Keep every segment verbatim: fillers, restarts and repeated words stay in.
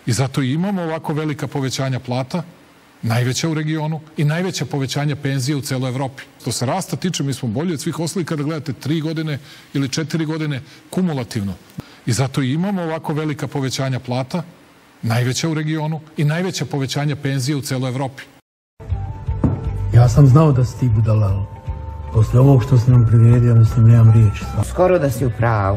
I zato i imamo ovako velika povećanja plata, najveća u regionu, i najveća povećanja penzije u celoj Evropi. Što se rasta tiče, mi smo bolji od svih ostalih kada gledate tri godine ili četiri godine kumulativno. I zato i imamo ovako velika povećanja plata, najveća u regionu, i najveća povećanja penzije u celoj Evropi. Ja sam znao da si ti budala. Posle ovog što si nam priredio, mislim, nemam riječi. Skoro da si u pravu.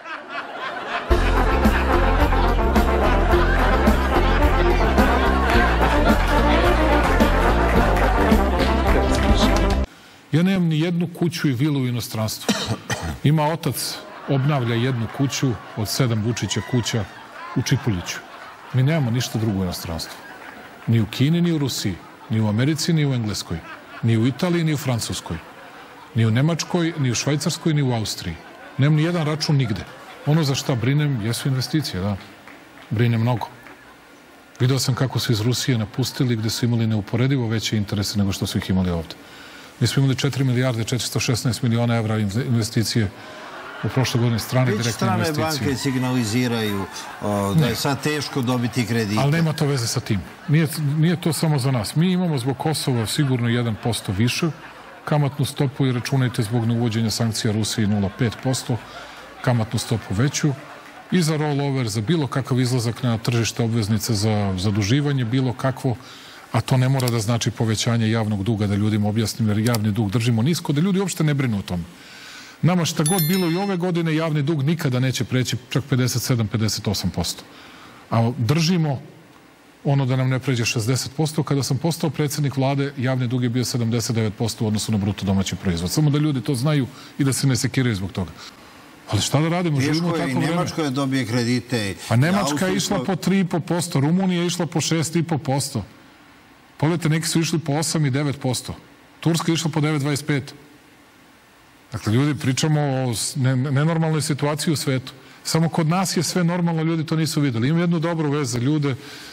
Ja nemam ni jednu kuću i vilu u inostranstvu. Ima otac, obnavlja jednu kuću od sedam Vučića kuća u Čipuljiću. Mi nemamo ništa drugo u inostranstvu. Ni u Kini, ni u Rusiji, ni u Americi, ni u Engleskoj, ni u Italiji, ni u Francuskoj, ni u Nemačkoj, ni u Švajcarskoj, ni u Austriji. Nemam ni jedan račun nigde. Ono za šta brinem jesu investicije, da. Brinem mnogo. Video sam kako su iz Rusije napustili, gde su imali neuporedivo veće interese nego što su ih imali ovde. Mi smo imali četiri milijarde četiristo šesnaest miliona evra investicije u prošle godine, strane direktne investicije. Već strane banke signaliziraju da je sad teško dobiti kredite. Ali nema to veze sa tim. Nije, nije to samo za nas. Mi imamo zbog Kosova sigurno jedan posto više kamatnu stopu i računajte zbog neuvođenja sankcija Rusiji nula zarez pet posto kamatnu stopu veću i za rollover, za bilo kakav izlazak na tržište obveznice, za zaduživanje, bilo kakvo, a to ne mora da znači povećanje javnog duga, da ljudima objasnim, jer javni dug držimo nisko, da ljudi uopšte ne brinu o tome. Nama šta god bilo i ove godine, javni dug nikada neće preći čak pedeset sedam do pedeset osam posto. A držimo ono da nam ne pređe šezdeset posto. Kada sam postao predsjednik vlade, javni dug je bio sedamdeset devet posto u odnosu na bruto domaći proizvod. Samo da ljudi to znaju i da se ne sekiraju zbog toga. Ali šta da radimo? Živimo tako vreme. Nemačka je dobije kredite. A Nemačka je išla po tri i po posto, Rumunija je išla po šest i po posto. Pogledajte, neki su išli po osam i devet posto. Turska je išla po devet zarez dvadeset pet. Dakle, ljudi, pričamo o nenormalnoj situaciji u svetu. Samo kod nas je sve normalno, ljudi to nisu videli. Imam jednu dobru vez za ljude.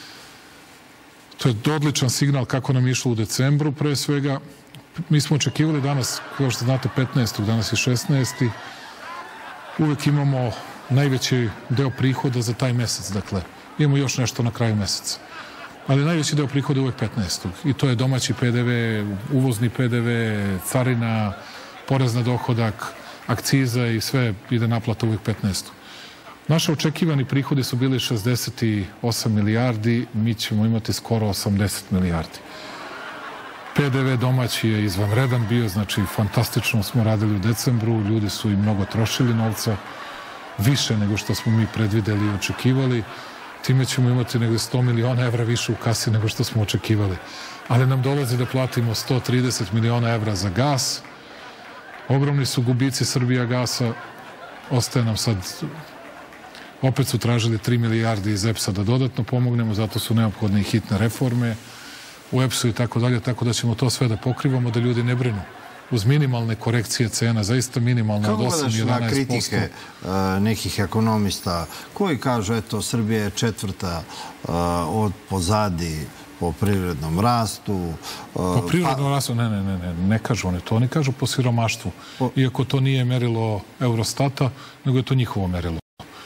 To je odličan signal kako nam je išlo u decembru, pre svega. Mi smo očekivali danas, kao što znate, petnaestog, danas je šesnaesti. Uvek imamo najveći deo prihoda za taj mesec, dakle. Imamo još nešto na kraju meseca. Ali najveći deo prihoda je uvek petnaestog. I to je domaći P D V, uvozni P D V, carina, porez na dohodak, akciza i sve ide naplata uvek petnaestog. Naše očekivani prihodi su bili šezdeset osam milijardi, mi ćemo imati skoro osamdeset milijardi. P D V domaći je izvanredan bio, znači fantastično smo radili u decembru, ljudi su i mnogo trošili novca, više nego što smo mi predvideli i očekivali. Time ćemo imati negde sto miliona evra više u kasi nego što smo očekivali. Ali nam dolazi da platimo sto trideset miliona evra za gas. Ogromni su gubici Srbija gasa. Ostaje nam sad, opet su tražili tri milijarde iz E P S-a da dodatno pomognemo, zato su neophodne i hitne reforme u E P S-u i tako dalje, tako da ćemo to sve da pokrivamo, da ljudi ne brinu. Uz minimalne korekcije cena, zaista minimalne od osam do jedanaest posto. Kako gledaš na kritike nekih ekonomista koji kažu, eto, Srbija je četvrta od pozadi po privrednom rastu. Po privrednom rastu? Ne, ne, ne, ne, ne kažu oni to. Oni kažu po siromaštvu. Iako to nije merilo Eurostata, nego je to njihovo merilo.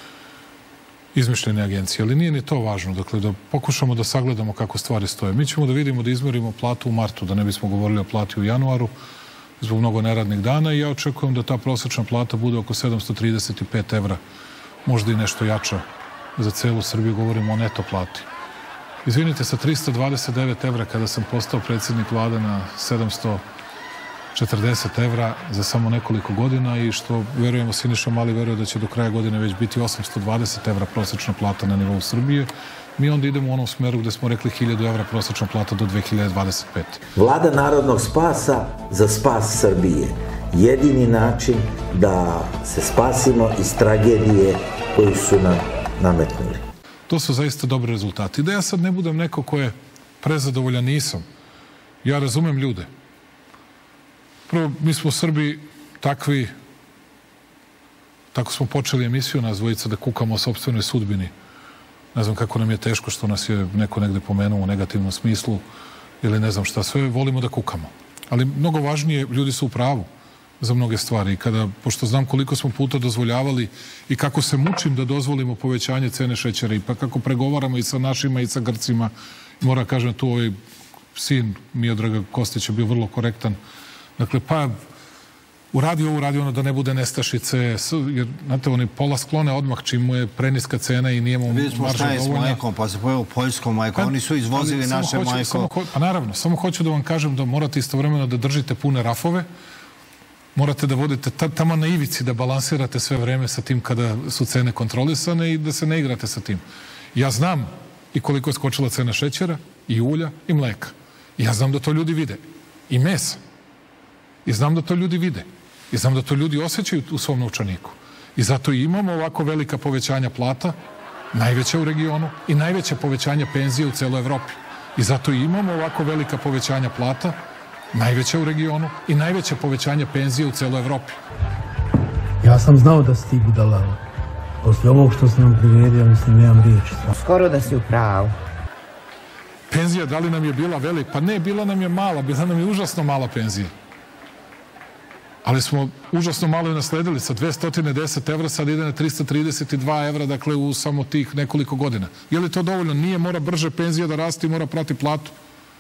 Izmišljene agencije, ali nije ni to važno. Dakle, da pokušamo da sagledamo kako stvari stoje. Mi ćemo da vidimo da izmerimo platu u martu, da ne bismo govorili o plati u januaru, zbog mnogo neradnih dana i ja očekujem da ta prosječna plata bude oko sedamsto trideset pet evra, možda i nešto jača za celu Srbiju, govorimo o neto plati. Izvinite, sa tristo dvadeset devet evra kada sam postao predsjednik vlade na sedamsto četrdeset evra za samo nekoliko godina i što verujemo, Siniša Mali veruje da će do kraja godine već biti osamsto dvadeset evra prosječna plata na nivou Srbije, mi onda idemo u onom smeru gde smo rekli hiljadu evra prosječna plata do dve hiljade dvadeset pete. Vlada narodnog spasa za spas Srbije. Jedini način da se spasimo iz tragedije koju su nam nametnuli. To su zaista dobri rezultati. Da ja sad ne budem neko ko je prezadovoljan, nisam. Ja razumem ljude. Prvo, mi smo Srbi takvi, tako smo počeli emisiju nas dvojica da kukamo o sopstvenoj sudbini. Ne znam kako nam je teško što nas je neko negde pomenuo u negativnom smislu ili ne znam šta sve, volimo da kukamo. Ali mnogo važnije, ljudi su u pravu. za mnoge stvari. I kada, pošto znam koliko smo puta dozvoljavali i kako se mučim da dozvolimo povećanje cene šećera i pa kako pregovaramo i sa našima i sa Grcima, moram kažem tu ovaj sin Miodraga Kostića bio vrlo korektan. Dakle, pa uradi ovo, uradi ono da ne bude nestašice, jer, znate, oni pola sklone odmah čim mu je preniska cena i nije mu marža dovoljna. Vidimo šta je s mlekom, pa se pojelo poljsko mleko, oni su izvozili naše mleko. Pa naravno, samo hoću da vam kažem da morate istovremeno da držite pune rafove, morate da vodite tamo na ivici, da balansirate sve vreme sa tim kada su cene kontrolisane i da se ne igrate sa tim. Ja znam i koliko je skočila cena šećera, i ulja, i mleka. Ja znam da to ljudi vide. I mesa. I znam da to ljudi vide. I znam da to ljudi osjećaju u svom novčaniku. I zato i imamo ovako velika povećanja plata, najveća u regionu, i najveće povećanja penzije u celoj Evropi. I zato i imamo ovako velika povećanja plata, najveća u regionu, i najveće povećanja penzije u celoj Evropi. Ja sam znao da si ti budala. Posle ovog što sam nam priredio, mislim, nemam riječi. Skoro da si u pravu. Penzija, da li nam je bila velika? Pa ne, bila nam je mala, bila nam je užasno mala penzija. Ali smo užasno malo je nasledili, sa dvesta deset evra sad ide na trista trideset dva evra, dakle u samo tih nekoliko godina. Je li to dovoljno? Nije, mora brže penzija da raste i mora prati platu.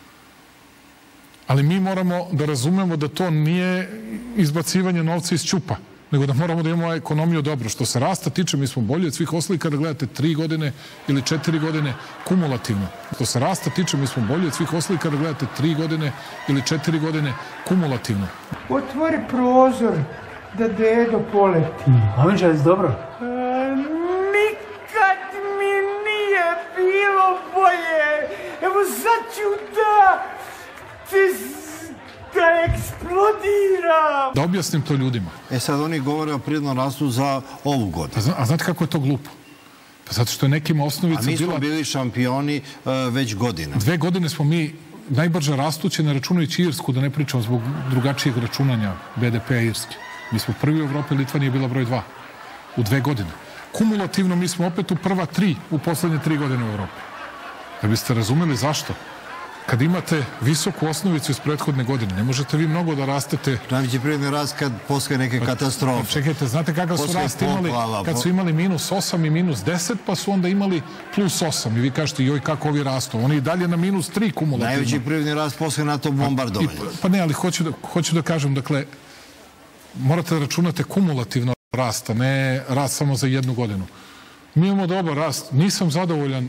Ali mi moramo da razumemo da to nije izbacivanje novca iz ćupa, nego da moramo da imamo ekonomiju dobro. Što se rasta tiče, mi smo bolji od svih ostalih kada gledate tri godine ili četiri godine kumulativno. Što se rasta tiče, mi smo bolji od svih ostalih kada gledate tri godine ili četiri godine kumulativno. Otvori prozor da dedo poleti. Aminča, je dobro? E, nikad mi nije bilo bolje. Evo sad ću da te da eksplodira. Da objasnim to ljudima. E sad oni govore o prirodnom rastu za ovu godinu. A, a znate kako je to glupo? Pa zato što je nekim osnovica bila... A mi smo bila... bili šampioni uh, već godina. Dve godine smo mi najbrže rastuće, ne računajući Irsku, da ne pričam zbog drugačijeg računanja be de pe-a Irske. Mi smo prvi u Evropi, Litva nije bila broj dva. U dve godine. Kumulativno mi smo opet u prva tri u poslednje tri godine u Evropi. Da biste razumeli zašto? Kad imate visoku osnovicu iz prethodne godine, ne možete vi mnogo da rastete... Najveći prirodni rast kad postoje neke katastrofe. Pa čekajte, znate kakav su rast imali kad su imali minus osam i minus deset, pa su onda imali plus osam. I vi kažete, joj, kako ovi rastu? Oni i dalje na minus tri kumulativno. Najveći prirodni rast postoje na to bombardovanje. Pa ne, ali hoću da, hoću da kažem, dakle, morate da računate kumulativno rasta, ne rast samo za jednu godinu. Mi imamo dobar rast. Nisam zadovoljan,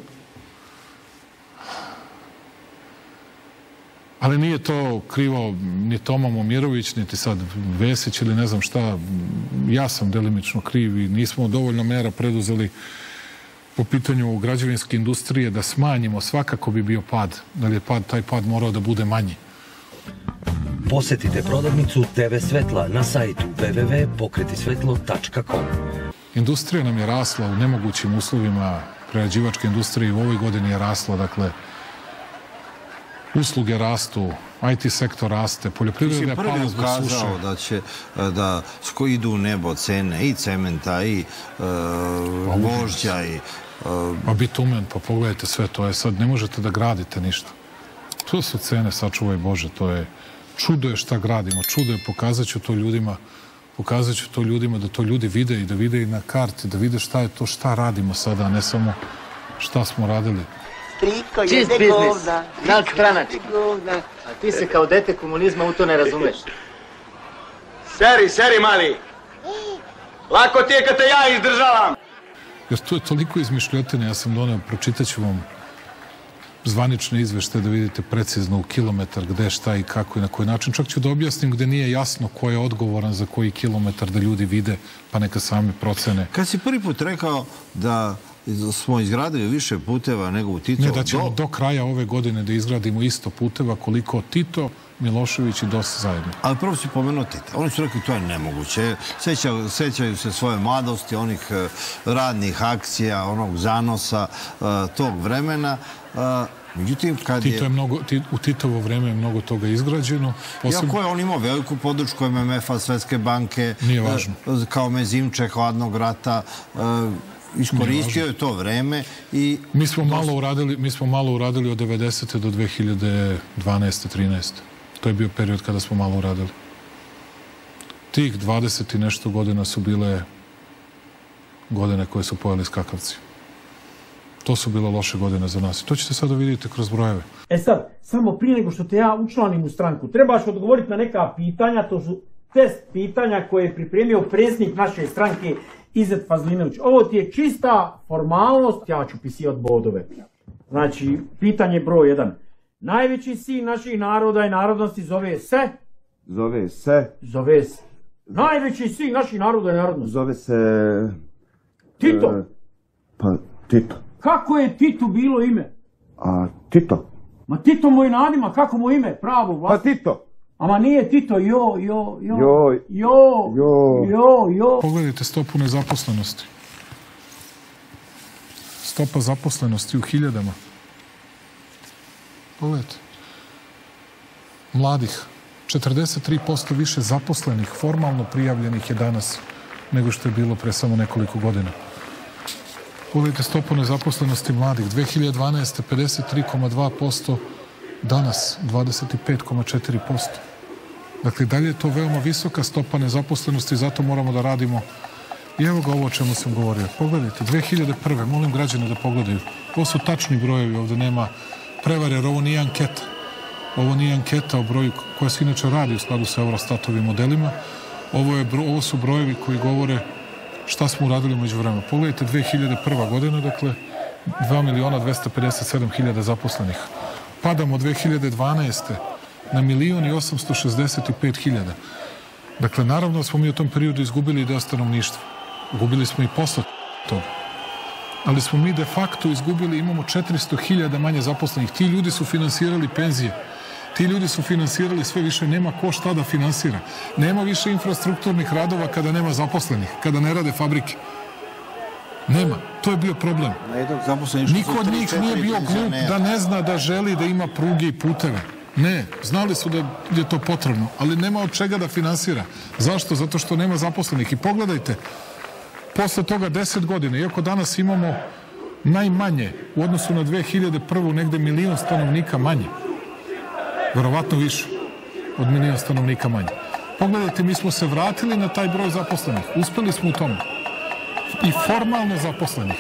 ali nije to krivo ni Toma Momirović, niti sad Vesić ili ne znam šta. Ja sam delimično kriv i nismo dovoljno mera preduzeli po pitanju građevinske industrije da smanjimo. Svakako bi bio pad, da li je pad, taj pad morao da bude manji. Posetite prodavnicu te ve Svetla na sajtu ve ve ve tačka pokreti svetlo tačka kom. Industrija nam je rasla u nemogućim uslovima, prerađivačke industrije u ovoj godini je rasla, dakle, usluge rastu, i te sektor raste, poljoprivreda je pala zbog suše. Ti si prvi ukazao da će da idu u nebo cene i cementa i gvožđa i... A bitumen, pa pogledajte sve to je sad, ne možete da gradite ništa. To su cene, sačuvaj Bože, to je čudo je šta gradimo, čudo je, pokazat ću to ljudima, pokazat ću to ljudima da to ljudi vide i da vide i na karti, da vide šta je to, šta radimo sada, a ne samo šta smo radili. Striko jede govna. Nadstranački. A ti se kao dete komunizma u to ne razumeš. Seri, seri, mali. Lako ti je kad te ja izdržavam. Jer to je toliko izmišljotine, ja sam doneo, pročitat ću vam zvanične izvešte da vidite precizno u kilometar gde, šta i kako i na koji način. Čak ću da objasnim gde nije jasno ko je odgovoran za koji kilometar da ljudi vide, pa neka sami procene. Kad si prvi put rekao da smo izgradili više puteva nego u Tito... Ne, da ćemo do... do kraja ove godine da izgradimo isto puteva koliko Tito, Milošević i D O S zajedno. Ali prvo si pomenuo Tita. Oni su rekli to je nemoguće. Sećaju, sećaju se svoje mladosti, onih radnih akcija, onog zanosa, tog vremena. Međutim, kad Tito je... Mnogo, u Titovo vreme je mnogo toga izgrađeno. Posebno... Iako je on imao veliku podršku em em ef-a, Svetske banke, nije važno. Kao mezimče hladnog rata, iskoristio je to vreme i... Mi smo malo uradili, mi smo malo uradili od devedesete do dve hiljade dvanaeste trinaeste. To je bio period kada smo malo uradili. Tih dvadeset i nešto godina su bile godine koje su pojeli skakavci. To su bile loše godine za nas. I to ćete sada vidjeti kroz brojeve. E sad, samo prije nego što te ja učlanim u stranku, trebaš odgovoriti na neka pitanja, to su test pitanja koje je pripremio predsjednik naše stranke Izet Fazlinović. Ovo ti je čista formalnost, ja ću pisivati bodove. Znači, pitanje broj jedan. Najveći sin naših naroda i narodnosti zove se? Zove se? Zove se. Najveći sin naših naroda i narodnosti? Zove se... Tito? E, pa, Tito. Kako je Titu bilo ime? A, Tito? Ma Tito moj nadima, kako mu ime? Pravo, vlast. Pa Tito. Ama nije Tito, jo, jo, jo, jo, jo, jo, jo, jo. Pogledajte stopu nezaposlenosti. Stopa zaposlenosti u hiljadama. Pogledajte. Mladih. četrdeset tri posto više zaposlenih, formalno prijavljenih je danas nego što je bilo pre samo nekoliko godina. Pogledajte stopu nezaposlenosti mladih. dve hiljade dvanaeste. pedeset tri zarez dva posto, danas dvadeset pet zarez četiri posto. Dakle, dalje je to veoma visoka stopa nezaposlenosti i zato moramo da radimo. I evo ga ovo o čemu sam govorio. Pogledajte, dve hiljade prve. molim građane da pogledaju. Ovo su tačni brojevi, ovde nema prevare, jer ovo nije anketa. Ovo nije anketa o broju koja se inače radi u skladu sa Eurostatovim modelima. Ovo, je, ovo su brojevi koji govore šta smo uradili među vremena. Pogledajte, dve hiljade prva. godina, dakle, dva miliona dvesta pedeset sedam hiljada zaposlenih. Padamo dve hiljade dvanaeste. na milion i osamsto šezdeset pet hiljada. Dakle, naravno smo mi u tom periodu izgubili deo stanovništva. Gubili smo i posle toga. Ali smo mi de facto izgubili, imamo četiristo hiljada manje zaposlenih. Ti ljudi su finansirali penzije. Ti ljudi su finansirali sve više, nema ko šta da finansira. Nema više infrastrukturnih radova kada nema zaposlenih, kada ne rade fabrike. Nema. To je bio problem. Niko od njih nije bio glup da ne zna da želi da ima pruge i puteve. Ne. Znali su da je to potrebno, ali nema od čega da finansira. Zašto? Zato što nema zaposlenih. I pogledajte, posle toga deset godina, iako danas imamo najmanje u odnosu na dve hiljade prvu negde milion stanovnika manje. Verovatno više od milion stanovnika manje. Pogledajte, mi smo se vratili na taj broj zaposlenih. Uspeli smo u tome. I formalno zaposlenih.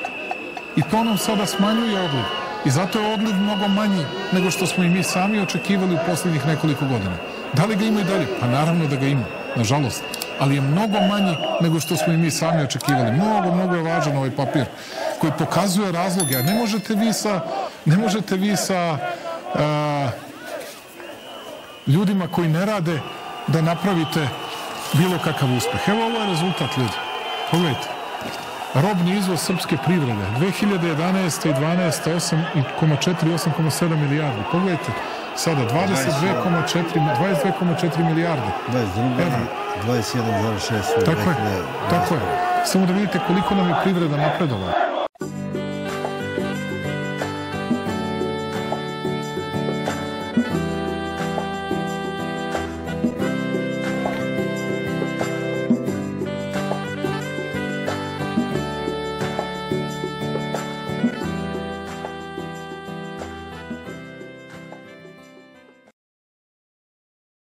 I to nam sada smanjuje odliv. I zato je odliv mnogo manji nego što smo i mi sami očekivali u poslednjih nekoliko godina. Da li ga ima i dalje? Pa naravno da ga ima, nažalost. Ali je mnogo manji nego što smo i mi sami očekivali. Mnogo, mnogo je važan ovaj papir koji pokazuje razloge. A ne možete vi sa, ne možete vi sa a, ljudima koji ne rade da napravite bilo kakav uspeh. Evo, ovo je rezultat, ljudi. Pogledajte. Robni izvoz srpske privrede. dve hiljade jedanaeste. i dvanaeste. osam zarez četiri, osam zarez sedam milijardi. Pogledajte. Sada dvadeset dve zarez četiri, dvadeset dve zarez četiri milijarde. dvadeset jedan zarez šest. Tako je. Tako je. Samo da vidite koliko nam je privreda napredovala.